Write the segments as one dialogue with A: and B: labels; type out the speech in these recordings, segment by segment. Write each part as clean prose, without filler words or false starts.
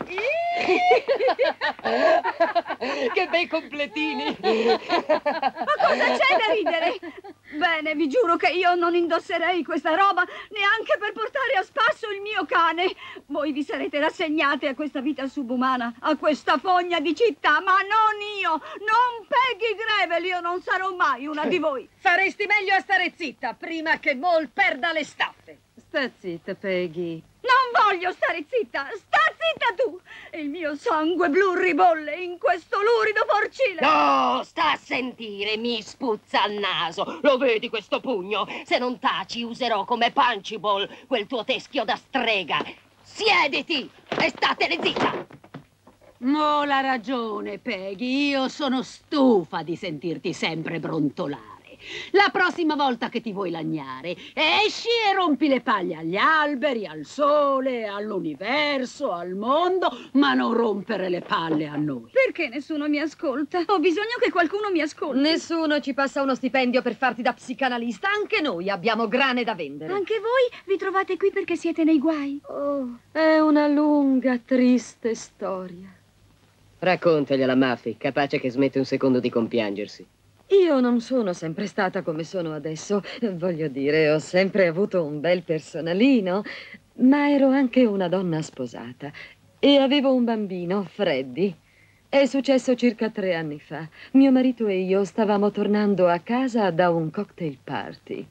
A: Che bei completini!
B: Ma cosa c'è da ridere? Bene, vi giuro che io non indosserei questa roba neanche per portare a spasso il mio cane. Voi vi sarete rassegnate a questa vita subumana, a questa fogna di città, ma non io, non Peggy Gravel, io non sarò mai una di voi.
C: Faresti meglio a stare zitta prima che Mole perda le staffe.
A: Sta zitta, Peggy.
B: Non voglio stare zitta, sta zitta tu! Il mio sangue blu ribolle in questo lurido porcile.
A: No, sta a sentire, mi spuzza al naso. Lo vedi questo pugno? Se non taci userò come punchable quel tuo teschio da strega. Siediti e statene zitta.
C: Mole ha ragione, Peggy. Io sono stufa di sentirti sempre brontolare. La prossima volta che ti vuoi lagnare, esci e rompi le palle agli alberi, al sole, all'universo, al mondo, ma non rompere le palle a noi.
B: Perché nessuno mi ascolta? Ho bisogno che qualcuno mi ascolti.
A: Nessuno ci passa uno stipendio per farti da psicanalista. Anche noi abbiamo grane da vendere.
B: Anche voi vi trovate qui perché siete nei guai?
A: Oh, è una lunga, triste storia. Raccontagliela, Muffy, capace che smette un secondo di compiangersi. Io non sono sempre stata come sono adesso. Voglio dire, ho sempre avuto un bel personalino, ma ero anche una donna sposata e avevo un bambino, Freddy. È successo circa 3 anni fa. Mio marito e io stavamo tornando a casa da un cocktail party.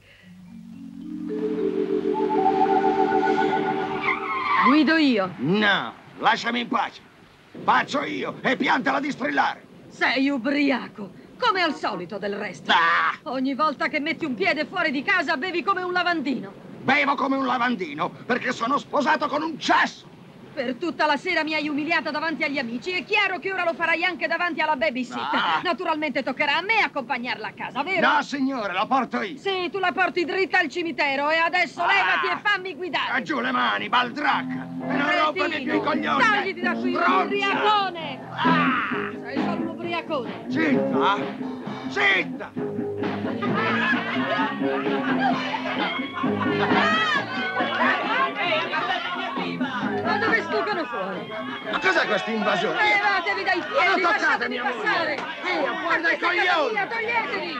A: Guido io.
D: No, lasciami in pace. Faccio io e piantala di strillare.
C: Sei ubriaco, come al solito del resto.
D: Ah!
C: Ogni volta che metti un piede fuori di casa bevi come un lavandino.
D: Bevo come un lavandino perché sono sposato con un cesso.
C: Per tutta la sera mi hai umiliata davanti agli amici. È chiaro che ora lo farai anche davanti alla babysitter.
D: Ah.
C: Naturalmente toccherà a me accompagnarla a casa, vero?
D: No, signore, la porto io.
C: Sì, tu la porti dritta al cimitero e adesso levati e fammi guidare.
D: Giù le mani, baldracca. E non rompermi più i coglioni.
C: Tagliti da qui,
D: Stronza.
C: ubriacone!
D: Ah!
C: Sei solo un ubriacone.
D: Zitta! Zitta!
C: Ma dove sfuggono fuori?
D: Ma cos'è questa invasione?
C: Levatevi dai piedi,
D: Non
C: lasciatemi
D: toccate mia moglie.
C: passare!
D: Via, fuori dai
C: Questa è casa
D: coglioni.
C: mia, toglietevi!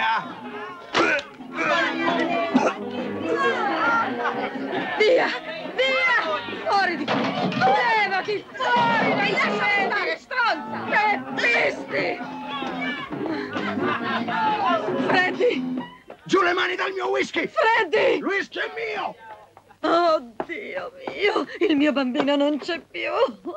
D: Via!
C: Via! Via! Fuori di qui! Levati! Fuori! Dai, lasciami andare, stronza! Che bisti! Freddy!
D: Giù le mani dal mio whisky!
C: Freddy!
D: Il whisky è mio!
A: Oh, Dio mio, il mio bambino non c'è più.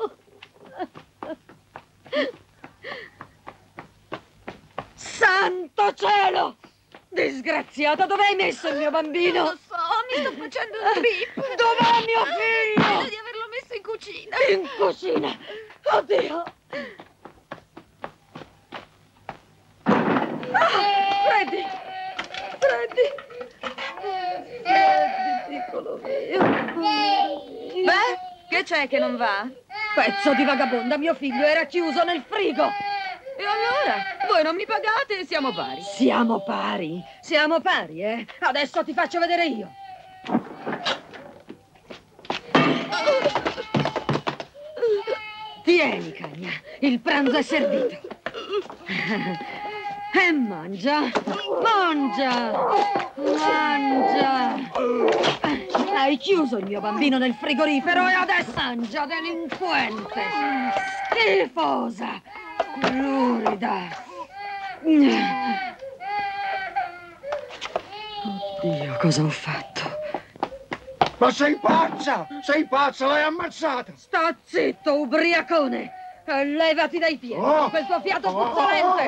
A: Santo cielo! Disgraziata, dove hai messo il mio bambino?
B: Lo so, mi sto facendo un trip.
A: Dov'è mio figlio?
B: Credo di averlo messo in cucina.
A: In cucina. Oddio.
C: Freddy!
A: Freddy! Freddy, piccolo mio.
B: Beh, che c'è che non va?
C: Pezzo di vagabonda, mio figlio era chiuso nel frigo!
B: E allora? Voi non mi pagate e siamo pari.
C: Siamo pari, eh? Adesso ti faccio vedere io. Tieni, cagna, il pranzo è servito. E mangia, Hai chiuso il mio bambino nel frigorifero e adesso mangia, delinquente. Schifosa, lurida.
A: Oddio, cosa ho fatto?
D: Ma sei pazza! Sei pazza, l'hai ammazzata!
C: Sta zitto, ubriacone! E levati dai piedi,
D: Oh.
C: quel tuo fiato puzzolente!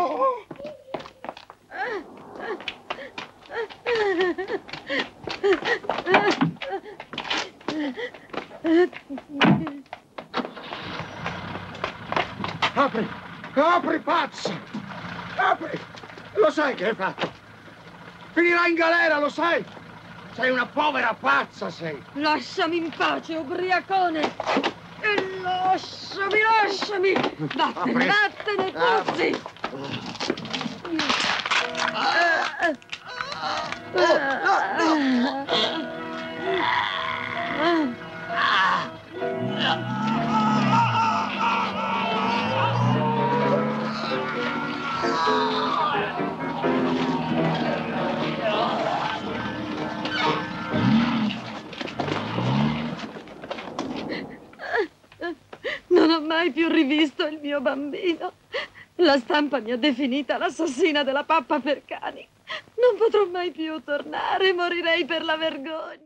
D: Apri! Apri, pazza! Apri! Lo sai che hai fatto? Finirai in galera, lo sai? Sei una povera pazza, sei!
C: Lasciami in pace, ubriacone! E lasciami! Vattene,
D: Apri.
C: puzzi!
A: più rivisto il mio bambino. La stampa mi ha definita l'assassina della pappa per cani. Non potrò mai più tornare, morirei per la vergogna.